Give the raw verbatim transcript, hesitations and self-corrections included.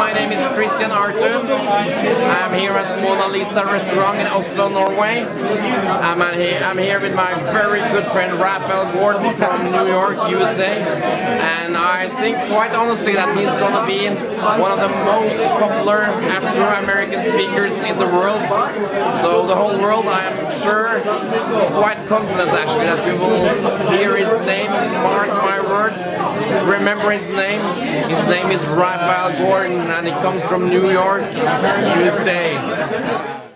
my name is Kristian Aartun. I'm here at Mona Lisa restaurant in Oslo, Norway. I'm, here, I'm here with my very good friend Rahfeal Gordon from New York, U S A. And I think quite honestly that he's going to be one of the most popular Afro-American speakers in the world. So the whole world, I am sure, quite confident actually that you will hear his name, mark my words, remember his name. His name is Rahfeal Gordon and he comes from New York, U S A.